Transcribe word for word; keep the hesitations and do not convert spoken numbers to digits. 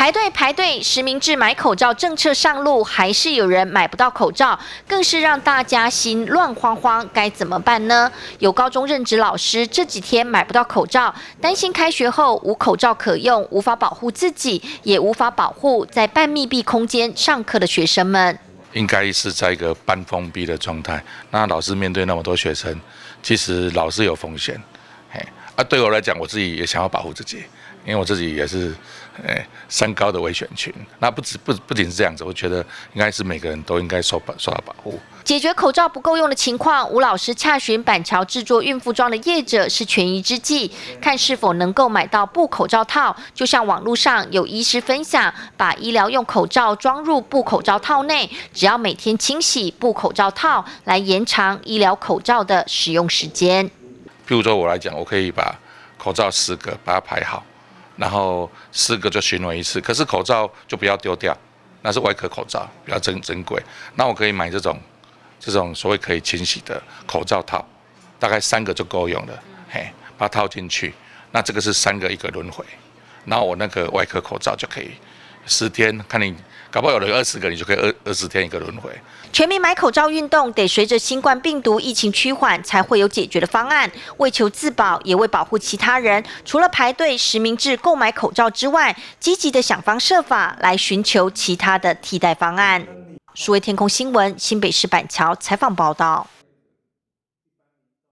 排队排队，实名制买口罩政策上路，还是有人买不到口罩，更是让大家心乱慌慌，该怎么办呢？有高中任职老师这几天买不到口罩，担心开学后无口罩可用，无法保护自己，也无法保护在半密闭空间上课的学生们。 应该是在一个半封闭的状态，那老师面对那么多学生，其实老师有风险。嘿，啊，对我来讲，我自己也想要保护自己。因为我自己也是，诶，三高的危险群。那不止不不仅是这样子，我觉得应该是每个人都应该受受到保护。 解决口罩不够用的情况，吴老师洽询板桥制作孕妇装的业者是权宜之计，看是否能够买到布口罩套。就像网络上有医师分享，把医疗用口罩装入布口罩套内，只要每天清洗布口罩套，来延长医疗口罩的使用时间。 譬如说我来讲，我可以把口罩十个把它排好。然后四个就巡回一次，可是口罩就不要丢掉，那是外科口罩，比较珍珍贵。那我可以买这种这种所谓可以清洗的口罩套，大概三个就够用了，嘿，把它套进去。那这个是三个一个轮回，然后我那个外科口罩就可以十天，看你搞不好有人二十个，你就可以二二十天一个轮回。 全民买口罩运动得随着新冠病毒疫情趋缓，才会有解决的方案。为求自保，也为保护其他人，除了排队实名制购买口罩之外，积极的想方设法来寻求其他的替代方案。数位天空新闻新北市板桥采访报道。